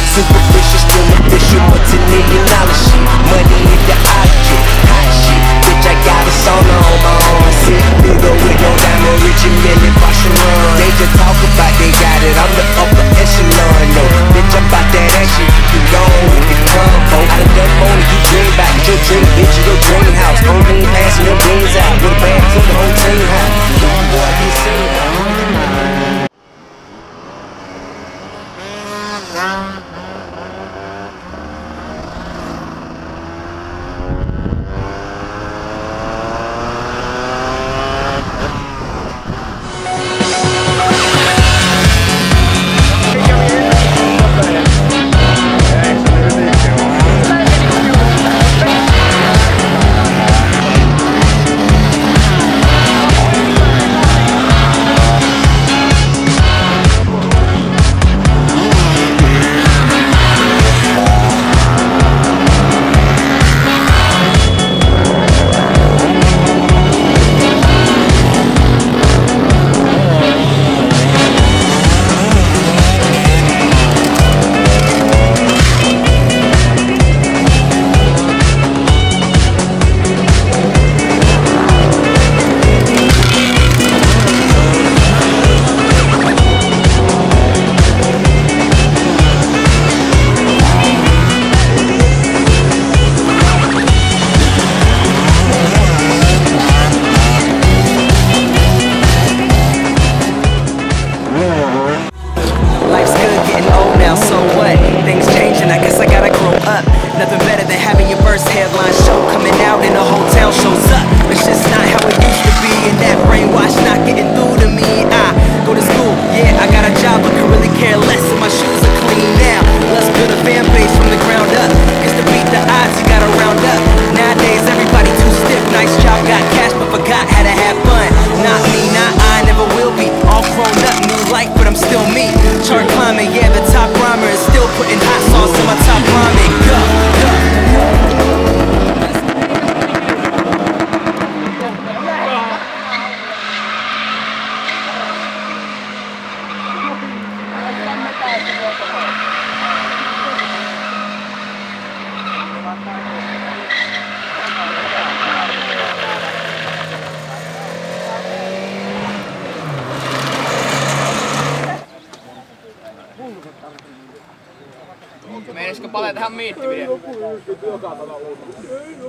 Superficial, still official, multi-million-dollar shit. Money is the object, hot shit. Bitch, I got a sauna on my arm. Sit bigger with no diamond, Richie Mille, Vacheron. They just talk about they got it, I'm the upper echelon, no. Bitch, I'm about that action, you can go with the combo. I done done more than you dream about. Your dream, bitch, your dream house. Only passing them beans out with a bag to the whole team house. Young boy, you see it. Nothing better than having your first headline show coming out and the whole town shows up. It's just not how it used to be, and that brainwash not getting through to me. I go to school, yeah, I got a job, but could really care less if my shoes are clean now. Let's build a fan base from the ground up, cause to beat the odds you gotta round up. Nowadays everybody too stiff, nice job, got cash, but forgot how to have fun. Not me, not I, never will be. All grown up, new life, but I'm still me. Chart climbing, yeah, the top rhymer is still putting hot sauce in my top ramen. Go. Meinaisiko palata tähän miittivideoon?